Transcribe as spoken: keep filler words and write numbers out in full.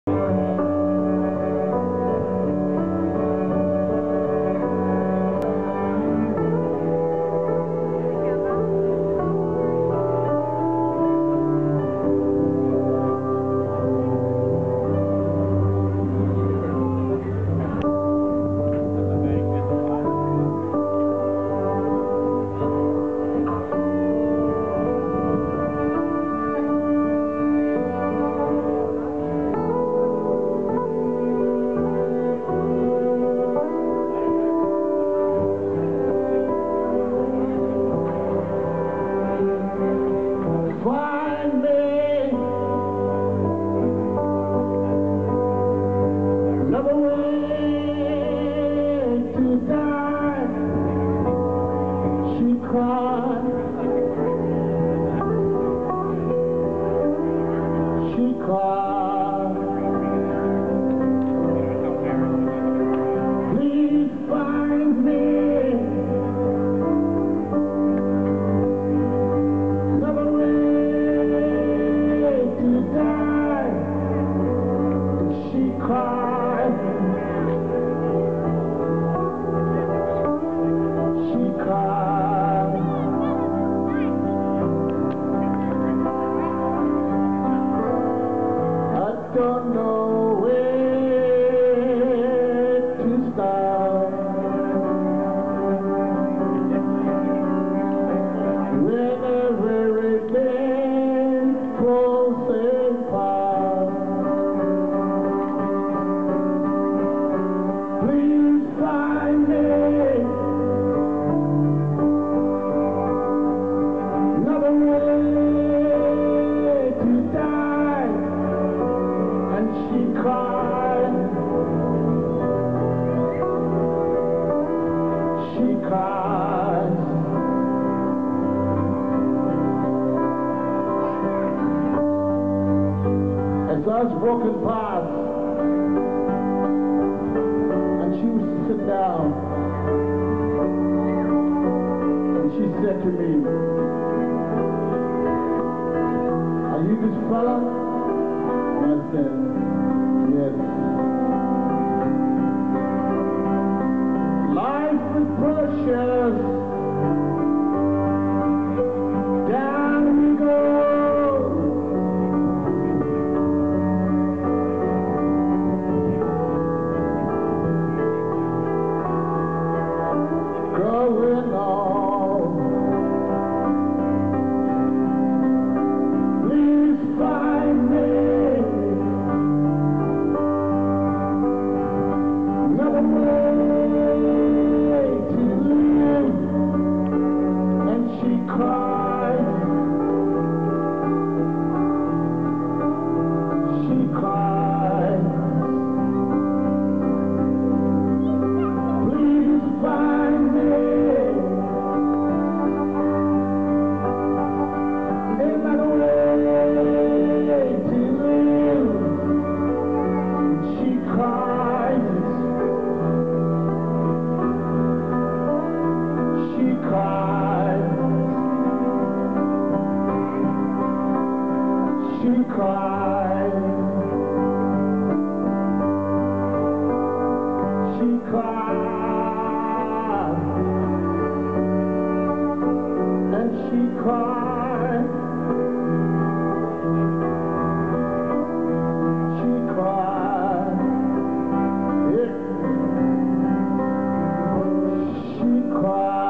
As I was walking past, and she was to sit down, and she said to me, "Are you this fella?" And I said, "Yes." Life is precious. Down we go. Going on. Please find me another way to live. And she cried. She cried. Please find me another way to live. She cried. She cried. She cried. She cried. And she cried. She cried. Yeah. She cried.